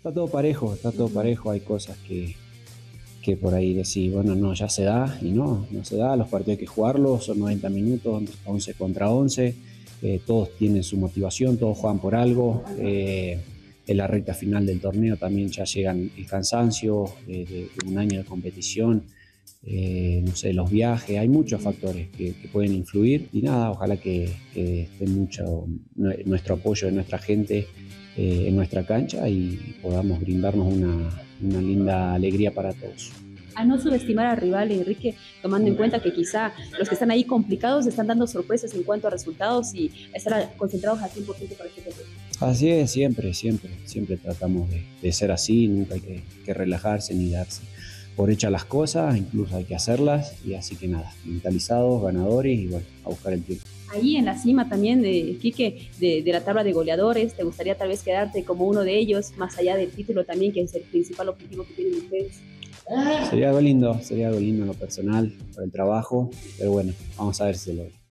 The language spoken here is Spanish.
está todo parejo, hay cosas que por ahí decís, bueno, no, ya se da, y no se da, los partidos hay que jugarlos, son 90 minutos, 11 contra 11, todos tienen su motivación, todos juegan por algo, en la recta final del torneo también ya llegan el cansancio de un año de competición, no sé, los viajes, hay muchos factores que pueden influir y nada, ojalá que esté mucho nuestro apoyo de nuestra gente en nuestra cancha y podamos brindarnos una linda alegría para todos. A no subestimar al rival, Enrique, tomando en cuenta que quizá los que están ahí complicados están dando sorpresas en cuanto a resultados y estar concentrados al 100% para este partido. Así es, siempre tratamos de ser así, nunca hay que relajarse ni darse por hechas las cosas, incluso hay que hacerlas y así que nada, mentalizados, ganadores y bueno, a buscar el triunfo. Ahí en la cima también, Quique, de la tabla de goleadores, ¿te gustaría tal vez quedarte como uno de ellos, más allá del título también, que es el principal objetivo que tienen ustedes? Sería algo lindo en lo personal, por el trabajo, pero bueno, vamos a ver si se logra.